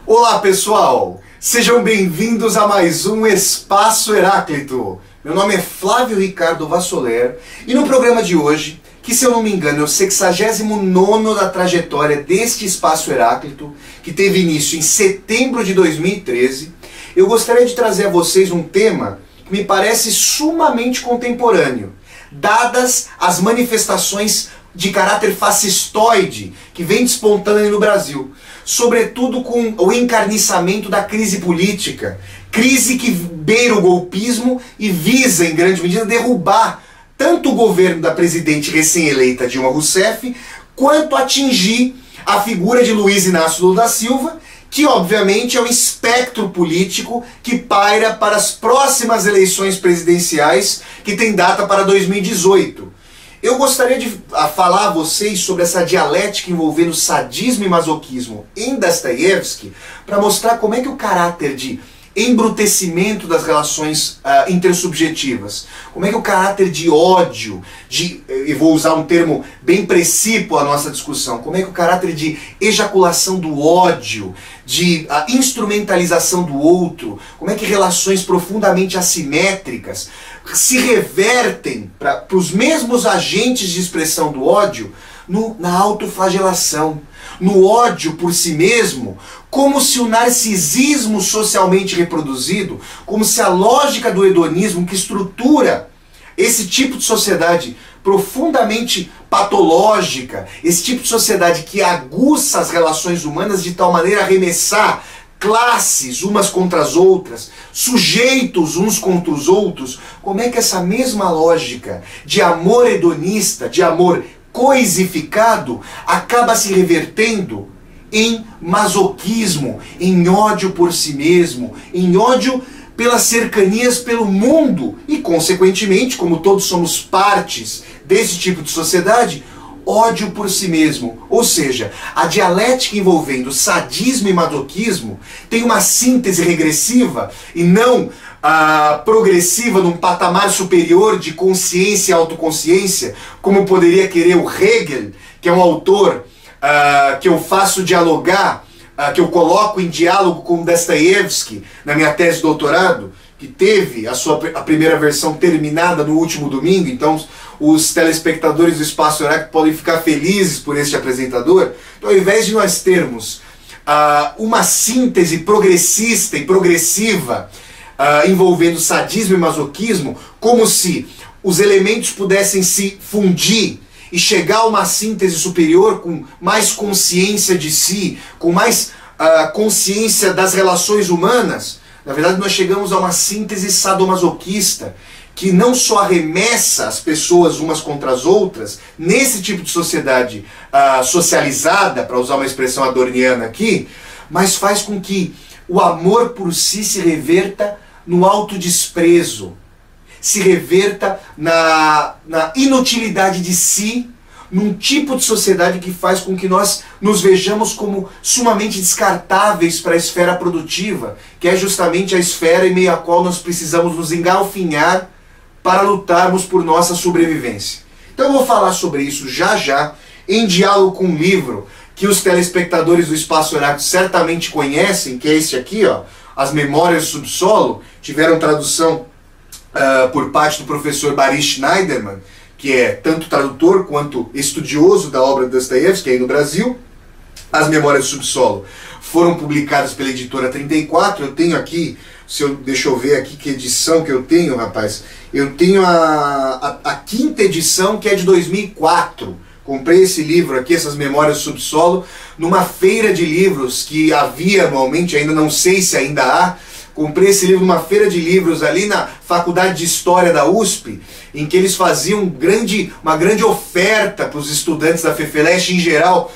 Olá pessoal, sejam bem-vindos a mais um Espaço Heráclito. Meu nome é Flávio Ricardo Vassoler e no programa de hoje, que se eu não me engano é o 69º da trajetória deste Espaço Heráclito, que teve início em setembro de 2013, eu gostaria de trazer a vocês um tema que me parece sumamente contemporâneo, dadas as manifestações de caráter fascistoide que vem despontando aí no Brasil, sobretudo com o encarniçamento da crise política, crise que beira o golpismo e visa, em grande medida, derrubar tanto o governo da presidente recém-eleita Dilma Rousseff, quanto atingir a figura de Luiz Inácio Lula da Silva, que obviamente é o espectro político que paira para as próximas eleições presidenciais, que tem data para 2018. Eu gostaria de falar a vocês sobre essa dialética envolvendo sadismo e masoquismo em Dostoiévski, para mostrar como é que o caráter de embrutecimento das relações intersubjetivas, como é que o caráter de ódio, e vou usar um termo bem preciso à nossa discussão, como é que o caráter de ejaculação do ódio, de instrumentalização do outro, como é que relações profundamente assimétricas se revertem para os mesmos agentes de expressão do ódio na autoflagelação, no ódio por si mesmo, como se o narcisismo socialmente reproduzido, como se a lógica do hedonismo que estrutura esse tipo de sociedade profundamente patológica, esse tipo de sociedade que aguça as relações humanas de tal maneira a arremessar classes umas contra as outras, sujeitos uns contra os outros, como é que essa mesma lógica de amor hedonista, de amor coisificado, acaba se revertendo em masoquismo, em ódio por si mesmo, em ódio pelas cercanias pelo mundo e, consequentemente, como todos somos partes desse tipo de sociedade, ódio por si mesmo. Ou seja, a dialética envolvendo sadismo e masoquismo tem uma síntese regressiva e não progressiva num patamar superior de consciência e autoconsciência, como poderia querer o Hegel, que é um autor que eu faço dialogar, que eu coloco em diálogo com Dostoiévski na minha tese de doutorado, que teve a primeira versão terminada no último domingo. Então os telespectadores do Espaço Heráclito podem ficar felizes por este apresentador. Então, ao invés de nós termos uma síntese progressista e progressiva envolvendo sadismo e masoquismo, como se os elementos pudessem se fundir e chegar a uma síntese superior com mais consciência de si, com mais consciência das relações humanas, na verdade nós chegamos a uma síntese sadomasoquista, que não só arremessa as pessoas umas contra as outras, nesse tipo de sociedade socializada, para usar uma expressão adorniana aqui, mas faz com que o amor por si se reverta no autodesprezo, se reverta na inutilidade de si, num tipo de sociedade que faz com que nós nos vejamos como sumamente descartáveis para a esfera produtiva, que é justamente a esfera em meio à qual nós precisamos nos engalfinhar para lutarmos por nossa sobrevivência. Então eu vou falar sobre isso já, em diálogo com um livro que os telespectadores do Espaço Heráclito certamente conhecem, que é esse aqui, ó, As Memórias do Subsolo. Tiveram tradução por parte do professor Boris Schneiderman, que é tanto tradutor quanto estudioso da obra de Dostoiévski aí no Brasil. As Memórias do Subsolo foram publicadas pela editora 34. Eu tenho aqui, deixa eu ver aqui que edição que eu tenho, rapaz. Eu tenho a quinta edição, que é de 2004. Comprei esse livro aqui, essas Memórias do Subsolo, numa feira de livros que havia anualmente, ainda não sei se ainda há. Comprei esse livro numa feira de livros ali na Faculdade de História da USP, em que eles faziam uma grande oferta para os estudantes da FEFELESH em geral,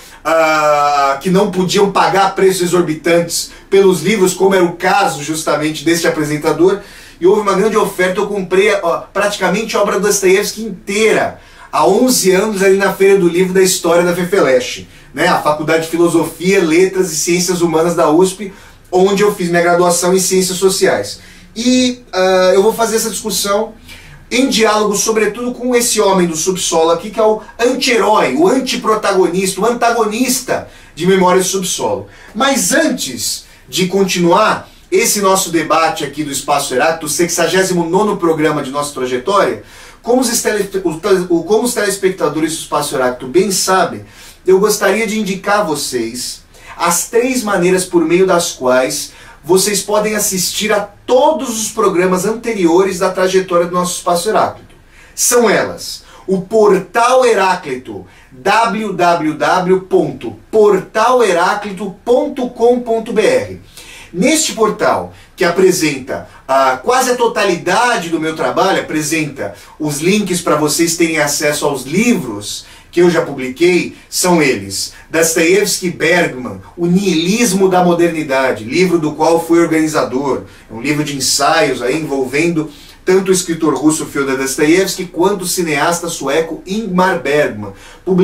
que não podiam pagar preços exorbitantes pelos livros, como era o caso justamente deste apresentador, e houve uma grande oferta. Eu comprei praticamente a obra do Dostoiévski inteira, há 11 anos ali na Feira do Livro da História da FEFELESH, né, a Faculdade de Filosofia, Letras e Ciências Humanas da USP, onde eu fiz minha graduação em Ciências Sociais. E eu vou fazer essa discussão em diálogo sobretudo com esse homem do subsolo aqui, que é o anti-herói, o antiprotagonista, o antagonista de Memórias do Subsolo. Mas antes de continuar esse nosso debate aqui do Espaço Heráclito, o 69º programa de nossa trajetória, como os telespectadores do Espaço Heráclito bem sabem, eu gostaria de indicar a vocês as 3 maneiras por meio das quais vocês podem assistir a todos os programas anteriores da trajetória do nosso Espaço Heráclito. São elas: o Portal Heráclito, www.portalheráclito.com.br. Neste portal, que apresenta quase a totalidade do meu trabalho, apresenta os links para vocês terem acesso aos livros que eu já publiquei, são eles: Dostoiévski e Bergman, O Niilismo da Modernidade, livro do qual fui organizador. É um livro de ensaios aí envolvendo tanto o escritor russo Fyodor Dostoiévski quanto o cineasta sueco Ingmar Bergman,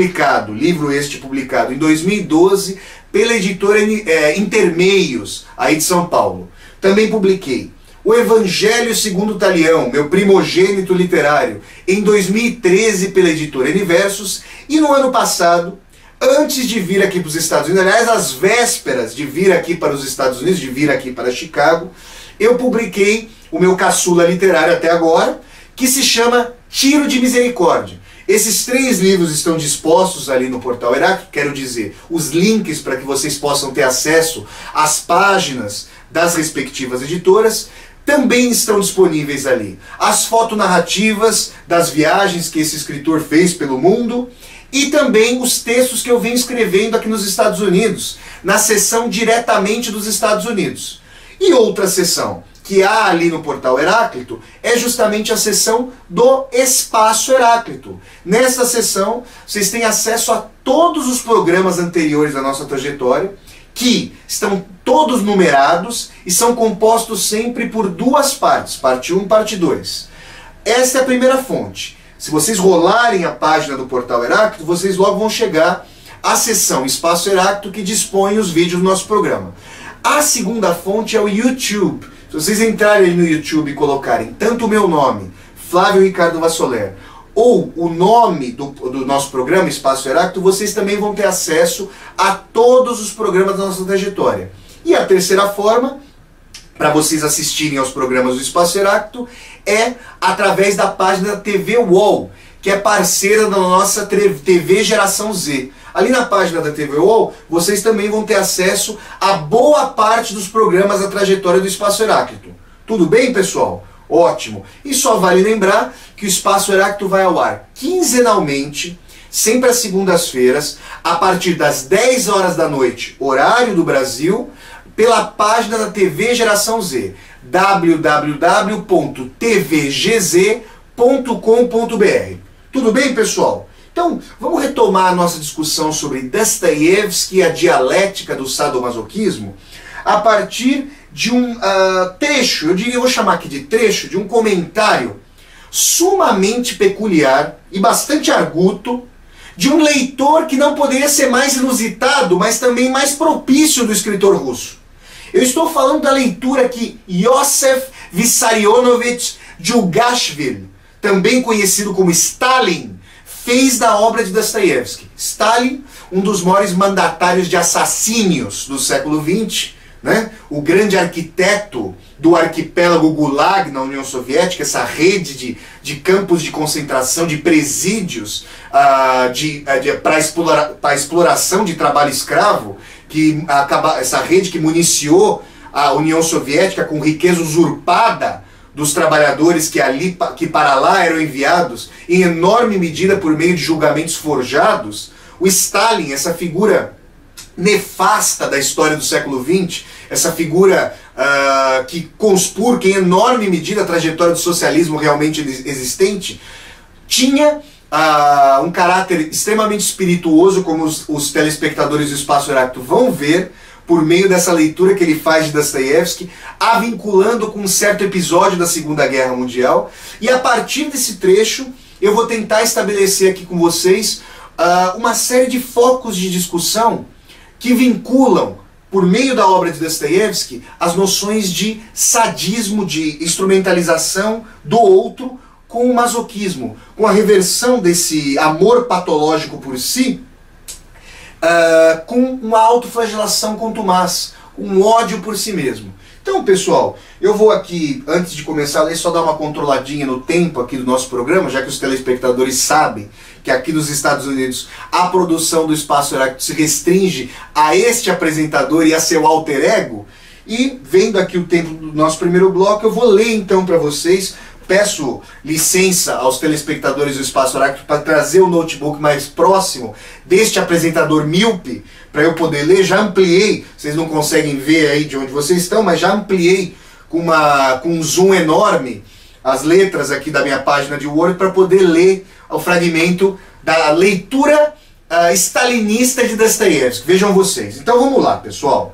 livro este publicado em 2012 pela editora Intermeios, aí de São Paulo. Também publiquei O Evangelho segundo Talião, meu primogênito literário, em 2013 pela editora Universos, e no ano passado, antes de vir aqui para os Estados Unidos, aliás, às vésperas de vir aqui para os Estados Unidos, de vir aqui para Chicago, eu publiquei o meu caçula literário até agora, que se chama Tiro de Misericórdia. Esses 3 livros estão dispostos ali no Portal Heráclito, quero dizer, os links para que vocês possam ter acesso às páginas das respectivas editoras, também estão disponíveis ali. As fotonarrativas das viagens que esse escritor fez pelo mundo e também os textos que eu venho escrevendo aqui nos Estados Unidos, na seção diretamente dos Estados Unidos. E outra seção que há ali no Portal Heráclito é justamente a seção do Espaço Heráclito. Nessa seção, vocês têm acesso a todos os programas anteriores da nossa trajetória, que estão todos numerados e são compostos sempre por 2 partes, parte 1 e parte 2. Esta é a primeira fonte. Se vocês rolarem a página do Portal Heráclito, vocês logo vão chegar à seção Espaço Heráclito, que dispõe os vídeos do nosso programa. A segunda fonte é o YouTube. Se vocês entrarem no YouTube e colocarem tanto o meu nome, Flávio Ricardo Vassoler, ou o nome do nosso programa, Espaço Heráclito, vocês também vão ter acesso a todos os programas da nossa trajetória. E a terceira forma, para vocês assistirem aos programas do Espaço Heráclito, é através da página da TV UOL, que é parceira da nossa TV Geração Z. Ali na página da TV UOL, vocês também vão ter acesso a boa parte dos programas da trajetória do Espaço Heráclito. Tudo bem, pessoal? Ótimo! E só vale lembrar que o Espaço Heráclito vai ao ar quinzenalmente, sempre às segundas-feiras, a partir das 10 horas da noite, horário do Brasil, pela página da TV Geração Z, www.tvgz.com.br. Tudo bem, pessoal? Então, vamos retomar a nossa discussão sobre Dostoiévski e a dialética do sadomasoquismo a partir de um trecho, eu vou chamar aqui de trecho, de um comentário sumamente peculiar e bastante arguto de um leitor que não poderia ser mais inusitado, mas também mais propício do escritor russo. Eu estou falando da leitura que Iosef Vissarionovich Djugashvili, também conhecido como Stalin, fez da obra de Dostoiévski. Stalin, um dos maiores mandatários de assassínios do século XX, né? O grande arquiteto do arquipélago Gulag na União Soviética, essa rede de campos de concentração, de presídios para exploração de trabalho escravo, essa rede que municiou a União Soviética com riqueza usurpada dos trabalhadores que para lá eram enviados em enorme medida por meio de julgamentos forjados. O Stalin, essa figura nefasta da história do século XX, essa figura que conspurca em enorme medida a trajetória do socialismo realmente existente, tinha um caráter extremamente espirituoso, como os telespectadores do Espaço Heráclito vão ver, por meio dessa leitura que ele faz de Dostoiévski, a vinculando com um certo episódio da Segunda Guerra Mundial. E a partir desse trecho, eu vou tentar estabelecer aqui com vocês uma série de focos de discussão que vinculam, por meio da obra de Dostoiévski, as noções de sadismo, de instrumentalização do outro com o masoquismo, com a reversão desse amor patológico por si, com uma autoflagelação contumaz, um ódio por si mesmo. Então, pessoal, eu vou aqui, antes de começar a ler, só dar uma controladinha no tempo aqui do nosso programa, já que os telespectadores sabem que aqui nos Estados Unidos a produção do Espaço Heráclito se restringe a este apresentador e a seu alter ego. E, vendo aqui o tempo do nosso primeiro bloco, eu vou ler então para vocês. Peço licença aos telespectadores do Espaço Heráclito para trazer o notebook mais próximo deste apresentador míope, para eu poder ler. Já ampliei, vocês não conseguem ver aí de onde vocês estão, mas já ampliei com um zoom enorme as letras aqui da minha página de Word para poder ler o fragmento da leitura stalinista de Dostoiévski. Vejam vocês. Então vamos lá, pessoal.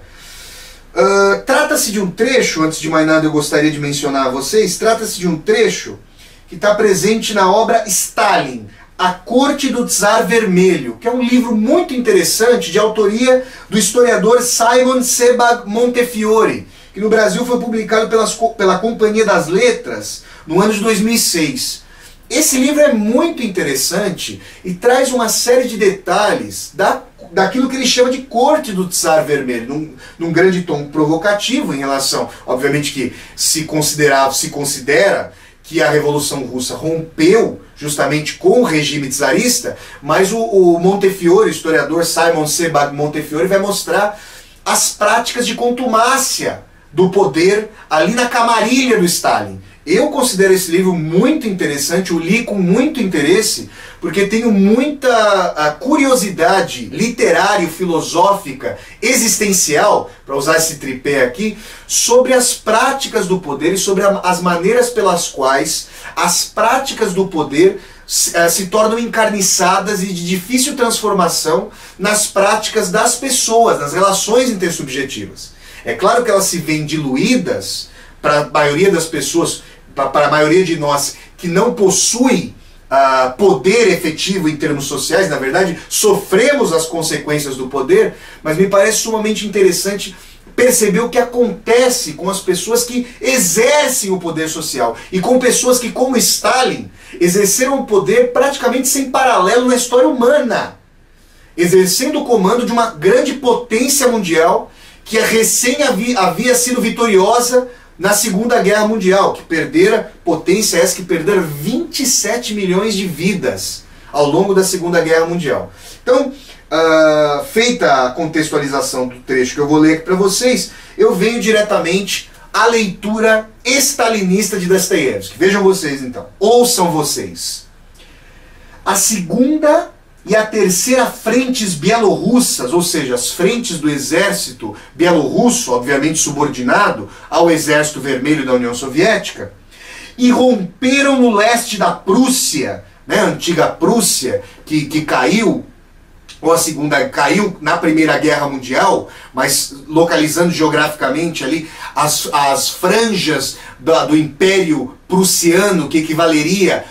Trata-se de um trecho, antes de mais nada eu gostaria de mencionar a vocês, trata-se de um trecho que está presente na obra Stalin, A Corte do Tsar Vermelho, que é um livro muito interessante de autoria do historiador Simon Sebag Montefiore, que no Brasil foi publicado pela Companhia das Letras no ano de 2006. Esse livro é muito interessante e traz uma série de detalhes daquilo que ele chama de Corte do Tsar Vermelho, num grande tom provocativo em relação, obviamente que se considera que a Revolução Russa rompeu justamente com o regime czarista, mas o Montefiore, o historiador Simon Sebag Montefiore, vai mostrar as práticas de contumácia do poder ali na camarilha do Stalin. Eu considero esse livro muito interessante, o li com muito interesse, porque tenho muita curiosidade literária, filosófica, existencial, para usar esse tripé aqui, sobre as práticas do poder e sobre as maneiras pelas quais as práticas do poder se tornam encarniçadas e de difícil transformação nas práticas das pessoas, nas relações intersubjetivas. É claro que elas se veem diluídas para a maioria das pessoas, para a maioria de nós que não possui poder efetivo em termos sociais, na verdade, sofremos as consequências do poder, mas me parece sumamente interessante perceber o que acontece com as pessoas que exercem o poder social e com pessoas que, como Stalin, exerceram o poder praticamente sem paralelo na história humana, exercendo o comando de uma grande potência mundial que recém havia sido vitoriosa na Segunda Guerra Mundial, que perdera, potência essa que perdera 27 milhões de vidas ao longo da Segunda Guerra Mundial. Então, feita a contextualização do trecho que eu vou ler aqui para vocês, eu venho diretamente à leitura stalinista de Dostoiévski. Vejam vocês então, ouçam vocês. A segunda e a terceira frentes bielorrussas, ou seja, as frentes do exército bielorrusso, obviamente subordinado ao exército vermelho da União Soviética, irromperam no leste da Prússia, né, a antiga Prússia, que caiu, ou caiu na Primeira Guerra Mundial, mas localizando geograficamente ali as franjas do Império Prussiano, que equivaleria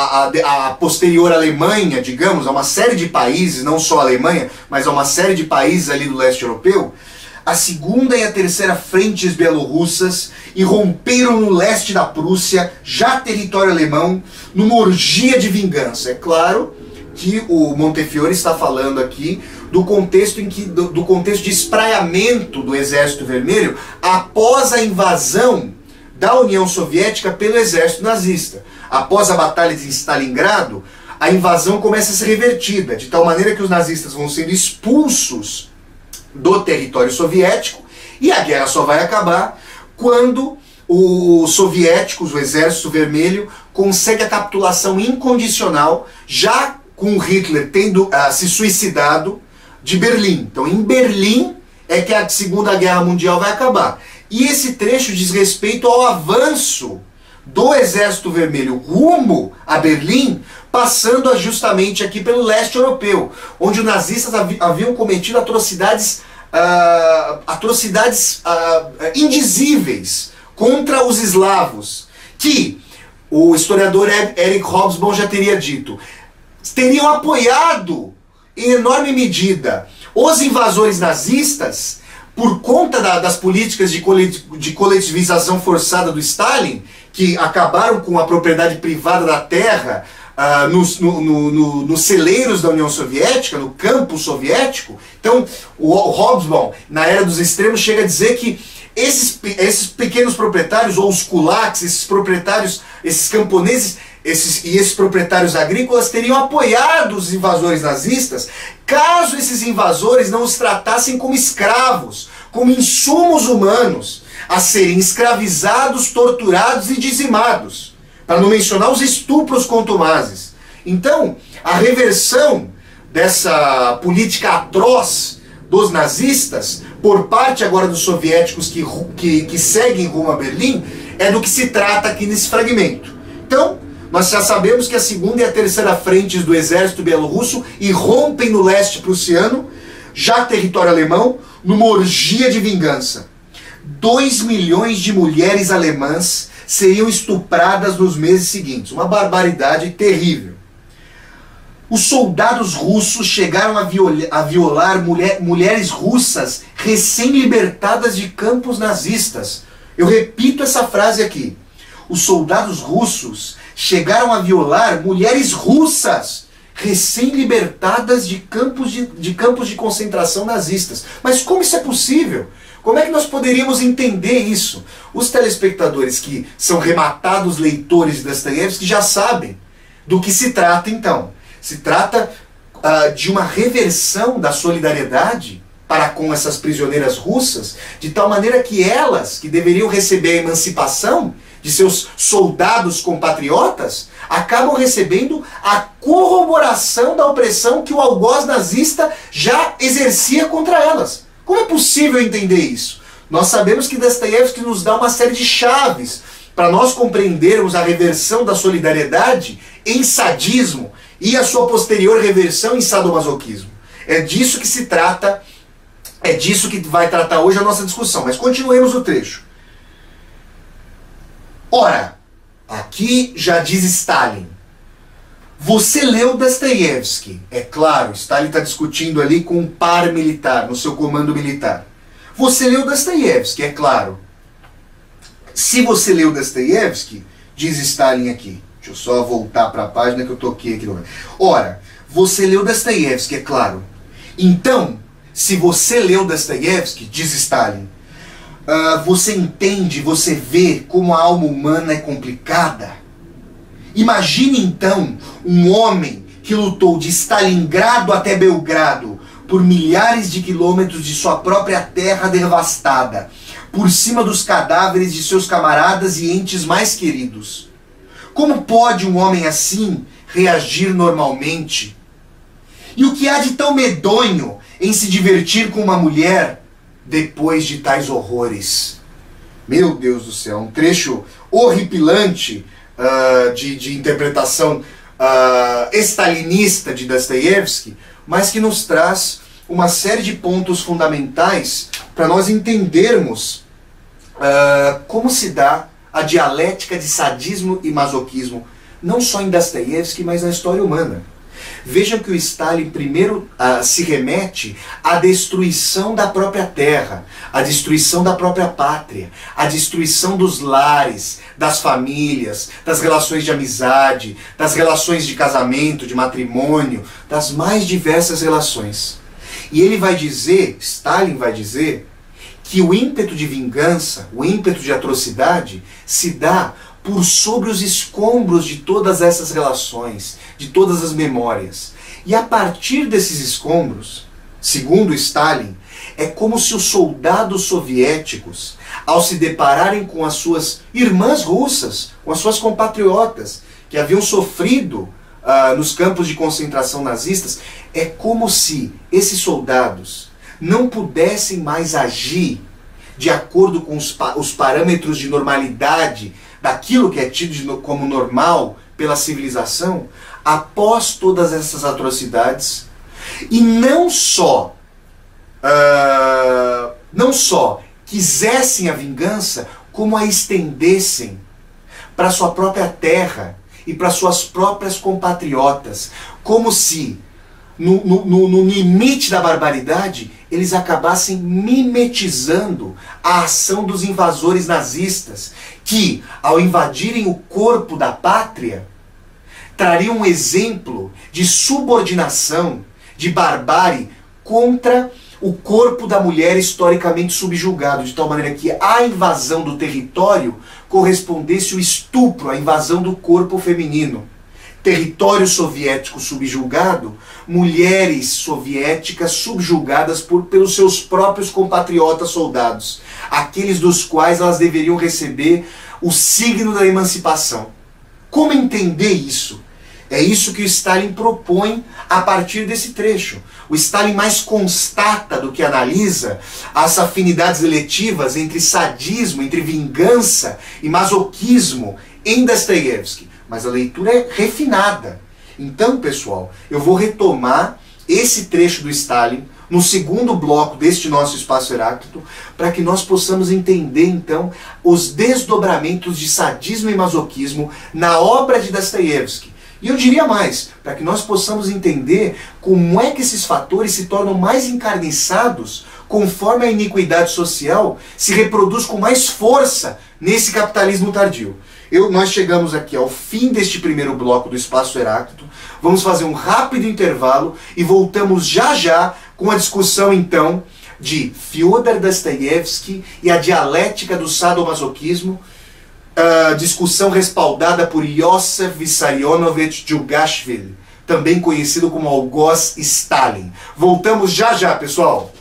à posterior Alemanha, digamos, a uma série de países, não só a Alemanha, mas a uma série de países ali do leste europeu. A segunda e a terceira frentes bielorrussas irromperam no leste da Prússia, já território alemão, numa orgia de vingança. É claro que o Montefiore está falando aqui do contexto de espraiamento do Exército Vermelho após a invasão da União Soviética pelo exército nazista. Após a Batalha de Stalingrado, a invasão começa a ser revertida, de tal maneira que os nazistas vão sendo expulsos do território soviético, e a guerra só vai acabar quando os soviéticos, o Exército Vermelho, consegue a capitulação incondicional, já com Hitler tendo se suicidado, de Berlim. Então, em Berlim é que a Segunda Guerra Mundial vai acabar. E esse trecho diz respeito ao avanço do Exército Vermelho rumo a Berlim, passando justamente aqui pelo leste europeu, onde os nazistas haviam cometido atrocidades indizíveis contra os eslavos, que o historiador Eric Hobsbawm já teria dito, teriam apoiado em enorme medida os invasores nazistas por conta das políticas de coletivização forçada do Stalin, que acabaram com a propriedade privada da terra nos celeiros da União Soviética, no campo soviético. Então, o Hobsbawm, na Era dos Extremos, chega a dizer que esses pequenos proprietários, ou os kulaks, esses proprietários, esses camponeses, esses proprietários agrícolas teriam apoiado os invasores nazistas caso esses invasores não os tratassem como escravos, como insumos humanos, a serem escravizados, torturados e dizimados, para não mencionar os estupros contumazes. Então, a reversão dessa política atroz dos nazistas, por parte agora dos soviéticos que seguem rumo a Berlim, é do que se trata aqui nesse fragmento. Então, nós já sabemos que a segunda e a terceira frentes do exército bielorrusso irrompem no leste prussiano, já território alemão, numa orgia de vingança. 2 milhões de mulheres alemãs seriam estupradas nos meses seguintes. Uma barbaridade terrível. Os soldados russos chegaram a violar mulheres russas recém-libertadas de campos nazistas. Eu repito essa frase aqui. Os soldados russos chegaram a violar mulheres russas recém-libertadas de campos de concentração nazistas. Mas como isso é possível? Como é que nós poderíamos entender isso? Os telespectadores que são rematados leitores de Dostoiévski já sabem do que se trata então. Se trata de uma reversão da solidariedade para com essas prisioneiras russas, de tal maneira que elas, que deveriam receber a emancipação de seus soldados compatriotas, acabam recebendo a corroboração da opressão que o algoz nazista já exercia contra elas. Como é possível entender isso? Nós sabemos que Dostoiévski nos dá uma série de chaves para nós compreendermos a reversão da solidariedade em sadismo e a sua posterior reversão em sadomasoquismo. É disso que se trata, é disso que vai tratar hoje a nossa discussão. Mas continuemos o trecho. Ora, aqui já diz Stalin, você leu Dostoiévski. É claro, Stalin está discutindo ali com um par militar, no seu comando militar. Você leu Dostoiévski, é claro. Se você leu Dostoiévski, diz Stalin aqui. Deixa eu só voltar para a página que eu toquei aqui. Ora, você leu Dostoiévski, é claro. Então, se você leu Dostoiévski, diz Stalin, você entende, você vê como a alma humana é complicada. Imagine então um homem que lutou de Stalingrado até Belgrado por milhares de quilômetros de sua própria terra devastada, por cima dos cadáveres de seus camaradas e entes mais queridos. Como pode um homem assim reagir normalmente? E o que há de tão medonho em se divertir com uma mulher depois de tais horrores? Meu Deus do céu, um trecho horripilante de interpretação stalinista de Dostoiévski, mas que nos traz uma série de pontos fundamentais para nós entendermos como se dá a dialética de sadismo e masoquismo, não só em Dostoiévski, mas na história humana. Vejam que o Stalin primeiro se remete à destruição da própria terra, à destruição da própria pátria, à destruição dos lares, das famílias, das relações de amizade, das relações de casamento, de matrimônio, das mais diversas relações. E ele vai dizer, Stalin vai dizer, que o ímpeto de vingança, o ímpeto de atrocidade, se dá por sobre os escombros de todas essas relações, de todas as memórias. E a partir desses escombros, segundo Stalin, é como se os soldados soviéticos, ao se depararem com as suas irmãs russas, com as suas compatriotas, que haviam sofrido nos campos de concentração nazistas, é como se esses soldados não pudessem mais agir de acordo com os parâmetros de normalidade daquilo que é tido como normal pela civilização, após todas essas atrocidades, e não só quisessem a vingança, como a estendessem para sua própria terra e para suas próprias compatriotas, como se no limite da barbaridade eles acabassem mimetizando a ação dos invasores nazistas, que, ao invadirem o corpo da pátria, traria um exemplo de subordinação, de barbárie contra o corpo da mulher historicamente subjugado, de tal maneira que a invasão do território correspondesse ao estupro, à invasão do corpo feminino. Território soviético subjugado, mulheres soviéticas subjugadas pelos seus próprios compatriotas soldados, aqueles dos quais elas deveriam receber o signo da emancipação. Como entender isso? É isso que o Stalin propõe a partir desse trecho. O Stalin mais constata do que analisa as afinidades eletivas entre sadismo, entre vingança e masoquismo em Dostoiévski. Mas a leitura é refinada. Então, pessoal, eu vou retomar esse trecho do Stalin no segundo bloco deste nosso Espaço Heráclito, para que nós possamos entender, então, os desdobramentos de sadismo e masoquismo na obra de Dostoiévski. E eu diria mais, para que nós possamos entender como é que esses fatores se tornam mais encarniçados conforme a iniquidade social se reproduz com mais força nesse capitalismo tardio. Nós chegamos aqui ao fim deste primeiro bloco do Espaço Heráclito, vamos fazer um rápido intervalo e voltamos já já com a discussão então de Fyodor Dostoiévski e a dialética do sadomasoquismo, discussão respaldada por Iosif Vissarionovich Djugashvili, também conhecido como Algoz Stalin. Voltamos já já, pessoal!